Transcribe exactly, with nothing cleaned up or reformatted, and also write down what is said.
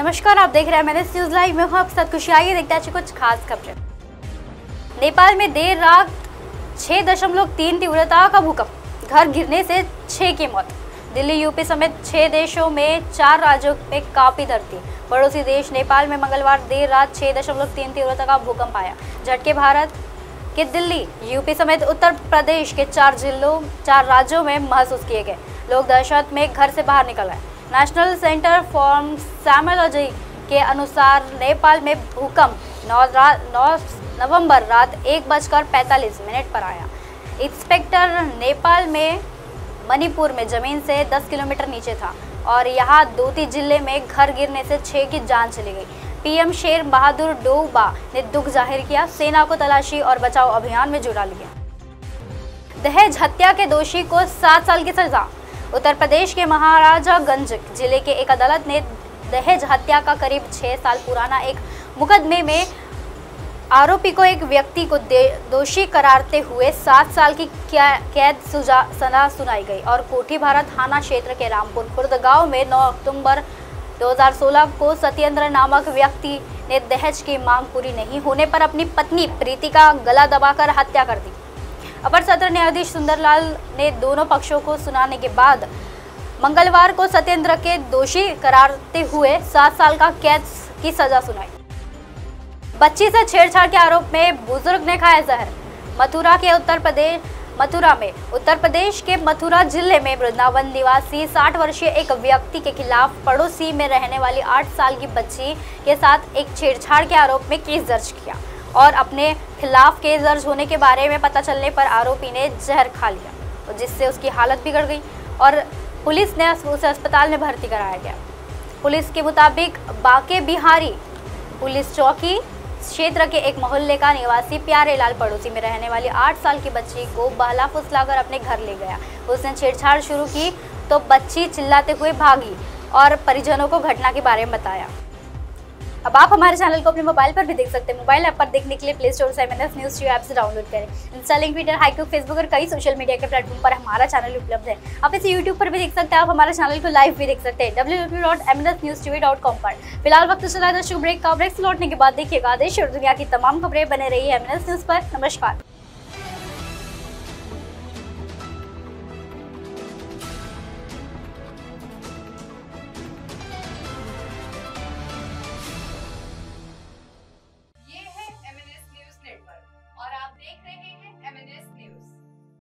नमस्कार, आप देख रहे हैं मैंने न्यूज लाइव में हूं आपके साथ खुशी। आइए देखते हैं कुछ खास खबरें। नेपाल में देर रात छह दशमलव तीन तीव्रता का भूकंप, घर गिरने से छह की मौत। दिल्ली, यूपी समेत छह देशों में चार राज्यों में कांपी धरती। पड़ोसी देश नेपाल में मंगलवार देर रात छह दशमलव तीन तीव्रता का भूकंप आया। झटके भारत के दिल्ली, यूपी समेत उत्तर प्रदेश के चार जिलों चार राज्यों में महसूस किए गए। लोग दहशत में घर से बाहर निकल आए। नेशनल सेंटर फॉर सेस्मोलॉजी के अनुसार नेपाल में भूकंप नौ नवंबर रात एक बजकर पैंतालीस मिनट पर आया। इंस्पेक्टर नेपाल में मणिपुर में जमीन से दस किलोमीटर नीचे था और यहाँ दोती जिले में घर गिरने से छह की जान चली गई। पीएम शेर बहादुर डोबा ने दुख जाहिर किया, सेना को तलाशी और बचाव अभियान में जुटा लिया। दहेज हत्या के दोषी को सात साल की सजा। उत्तर प्रदेश के महाराजागंज जिले के एक अदालत ने दहेज हत्या का करीब छह साल पुराना एक मुकदमे में आरोपी को एक व्यक्ति को दोषी करारते हुए सात साल की कैद सजा सुनाई गई और कोठी भारा थाना क्षेत्र के रामपुर खुर्द गांव में नौ अक्टूबर दो हज़ार सोलह को सत्येंद्र नामक व्यक्ति ने दहेज की मांग पूरी नहीं होने पर अपनी पत्नी प्रीति का गला दबाकर हत्या कर दी। अपर सत्र न्यायाधीश सुंदरलाल ने दोनों पक्षों को सुनाने के बाद मंगलवार को सत्येंद्र के दोषी करारते हुए सात साल का कैद की सजा सुनाई। बच्ची से छेड़छाड़ के आरोप में बुजुर्ग ने खाया जहर। मथुरा के उत्तर प्रदेश मथुरा में उत्तर प्रदेश के मथुरा जिले में वृंदावन निवासी साठ वर्षीय एक व्यक्ति के खिलाफ पड़ोसी में रहने वाली आठ साल की बच्ची के साथ एक छेड़छाड़ के आरोप में केस दर्ज किया और अपने खिलाफ केस दर्ज होने के बारे में पता चलने पर आरोपी ने जहर खा लिया, जिससे उसकी हालत बिगड़ गई और पुलिस ने उसे अस्पताल में भर्ती कराया गया। पुलिस के मुताबिक बांके बिहारी पुलिस चौकी क्षेत्र के एक मोहल्ले का निवासी प्यारे लाल पड़ोसी में रहने वाली आठ साल की बच्ची को बहला फुसलाकर अपने घर ले गया। उसने छेड़छाड़ शुरू की तो बच्ची चिल्लाते हुए भागी और परिजनों को घटना के बारे में बताया। अब आप हमारे चैनल को अपने मोबाइल पर भी देख सकते हैं। मोबाइल ऐप पर देखने के लिए प्ले स्टोर से एमएनएस न्यूज टीवी ऐप से डाउनलोड करें। Insta, link, Twitter, Hike, Facebook और कई सोशल मीडिया के प्लेटफॉर्म पर हमारा चैनल उपलब्ध है। आप इसे यूट्यूब पर भी देख सकते हैं। आप हमारे चैनल को लाइव भी देख सकते हैं W W W dot M N S news T V dot com पर। फिलहाल वक्त चला था शुभ ब्रेक का। ब्रेक से लौटने के बाद देखिएगा देश और दुनिया की तमाम खबरें। बने रही है एमएनएस न्यूज पर। नमस्कार।